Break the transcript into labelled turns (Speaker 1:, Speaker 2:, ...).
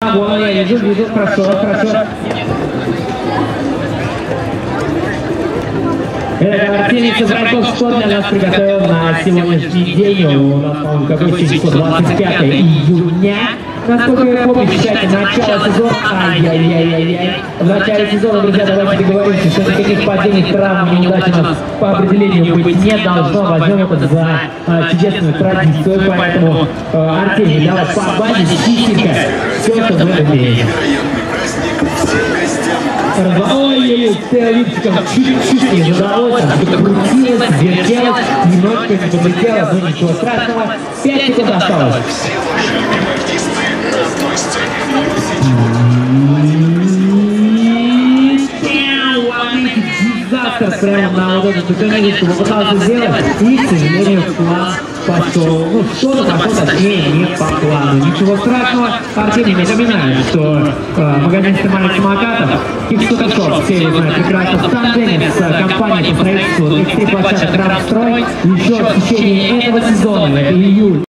Speaker 1: Вон, я вижу, хорошо. Артемий Сазраков, что для нас приготовил на сегодняшний день? У нас, по-моему, какое число? 25 июня. Насколько я помню, считайте, начало сезона. Ай-яй-яй-яй-яй. В начале сезона, друзья, давайте договоримся, что никаких падений, травм, неудач у нас по определению быть не должно. Возьмем это за чудесную традицию. Поэтому, Артемий, давай по базе чистенько все, что вы умеете. Ой-ой-ой, Теолитиком чуть-чуть не задалось, что-то крутилось, вертелось, немножко не подлетело, но ничего страшного. 5 секунд осталось. Дизастер прямо на вот эту тыканечку попытался сделать, и, к сожалению, план пошел. Ну, что-то пошло, точнее, не по плану. Ничего страшного. Артемий, напоминаю, что магазин «Стамарик самокатов», Кикстуташоп, все его знают прекрасно, с компанией по строительству экстрим-площадок «Рамстрой» еще в течение этого сезона, это июль.